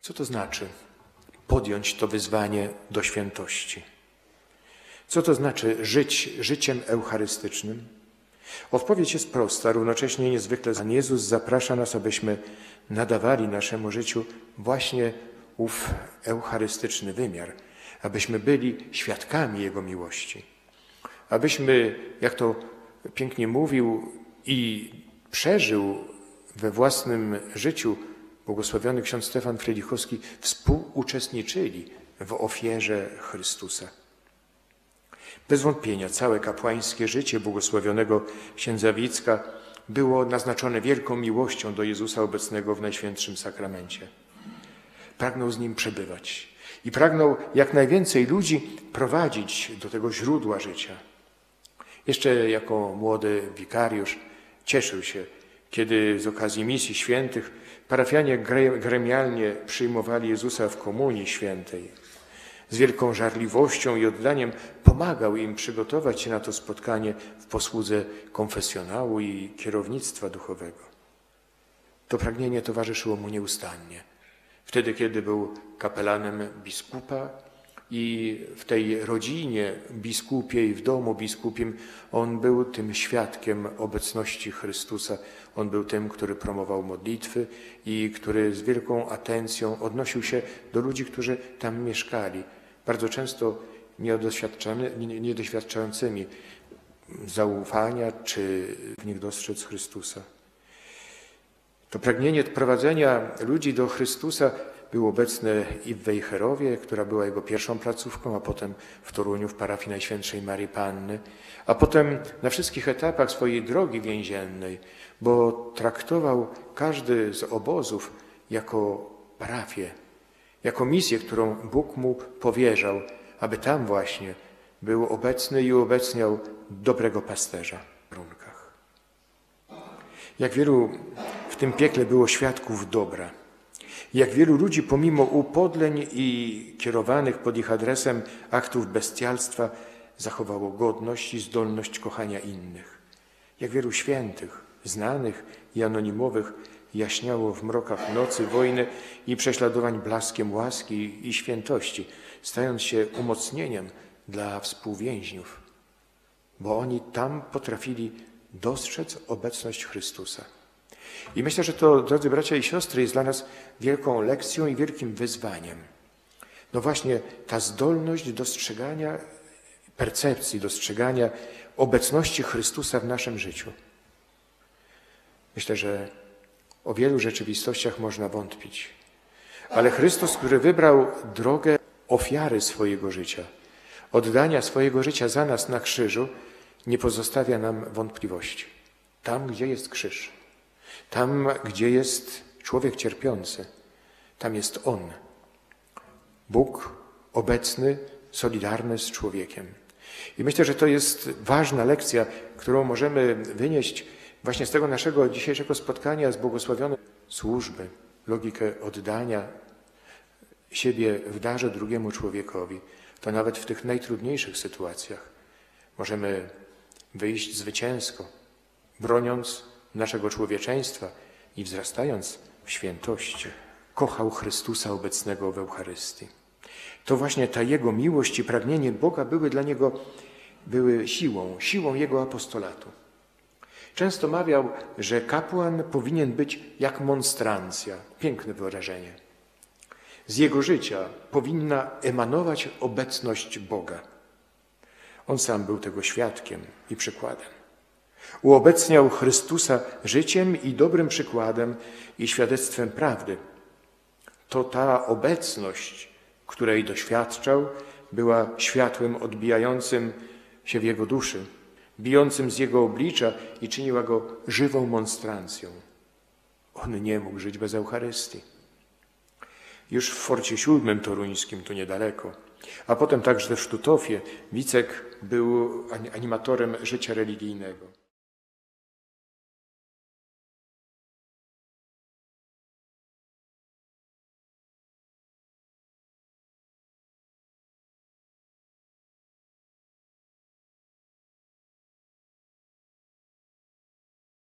Co to znaczy podjąć to wyzwanie do świętości? Co to znaczy żyć życiem eucharystycznym? Odpowiedź jest prosta, równocześnie niezwykle. Pan Jezus zaprasza nas, abyśmy nadawali naszemu życiu właśnie ów eucharystyczny wymiar, abyśmy byli świadkami Jego miłości. Abyśmy, jak to pięknie mówił i przeżył we własnym życiu błogosławiony ksiądz Stefan Frelichowski, współuczestniczyli w ofierze Chrystusa. Bez wątpienia całe kapłańskie życie błogosławionego księdza Wicka było naznaczone wielką miłością do Jezusa obecnego w Najświętszym Sakramencie. Pragnął z Nim przebywać i pragnął jak najwięcej ludzi prowadzić do tego źródła życia. Jeszcze jako młody wikariusz cieszył się, kiedy z okazji misji świętych parafianie gremialnie przyjmowali Jezusa w komunii świętej. Z wielką żarliwością i oddaniem pomagał im przygotować się na to spotkanie w posłudze konfesjonału i kierownictwa duchowego. To pragnienie towarzyszyło mu nieustannie. Wtedy, kiedy był kapelanem biskupa i w tej rodzinie biskupiej, w domu biskupim, on był tym świadkiem obecności Chrystusa. On był tym, który promował modlitwy i który z wielką atencją odnosił się do ludzi, którzy tam mieszkali. Bardzo często niedoświadczającymi zaufania, czy w nich dostrzec Chrystusa. To pragnienie prowadzenia ludzi do Chrystusa było obecne i w Wejherowie, która była jego pierwszą placówką, a potem w Toruniu w parafii Najświętszej Maryi Panny, a potem na wszystkich etapach swojej drogi więziennej, bo traktował każdy z obozów jako parafię, jako misję, którą Bóg mu powierzał, aby tam właśnie był obecny i uobecniał dobrego pasterza w warunkach. Jak wielu w tym piekle było świadków dobra. Jak wielu ludzi pomimo upodleń i kierowanych pod ich adresem aktów bestialstwa zachowało godność i zdolność kochania innych. Jak wielu świętych, znanych i anonimowych jaśniało w mrokach nocy, wojny i prześladowań blaskiem łaski i świętości, stając się umocnieniem dla współwięźniów, bo oni tam potrafili dostrzec obecność Chrystusa. I myślę, że to, drodzy bracia i siostry, jest dla nas wielką lekcją i wielkim wyzwaniem. No właśnie ta zdolność dostrzegania, percepcji, dostrzegania obecności Chrystusa w naszym życiu. Myślę, że o wielu rzeczywistościach można wątpić. Ale Chrystus, który wybrał drogę ofiary swojego życia, oddania swojego życia za nas na krzyżu, nie pozostawia nam wątpliwości. Tam, gdzie jest krzyż, tam, gdzie jest człowiek cierpiący, tam jest On. Bóg obecny, solidarny z człowiekiem. I myślę, że to jest ważna lekcja, którą możemy wynieść właśnie z tego naszego dzisiejszego spotkania z błogosławionym służby, logikę oddania siebie w darze drugiemu człowiekowi. To nawet w tych najtrudniejszych sytuacjach możemy wyjść zwycięsko, broniąc naszego człowieczeństwa i wzrastając w świętości. Kochał Chrystusa obecnego w Eucharystii. To właśnie ta Jego miłość i pragnienie Boga były dla Niego siłą Jego apostolatu. Często mawiał, że kapłan powinien być jak monstrancja. Piękne wyrażenie. Z jego życia powinna emanować obecność Boga. On sam był tego świadkiem i przykładem. Uobecniał Chrystusa życiem i dobrym przykładem i świadectwem prawdy. To ta obecność, której doświadczał, była światłem odbijającym się w jego duszy, bijącym z jego oblicza i czyniła go żywą monstrancją. On nie mógł żyć bez Eucharystii. Już w Forcie VII toruńskim, tu niedaleko, a potem także w Sztutofie, Wicek był animatorem życia religijnego.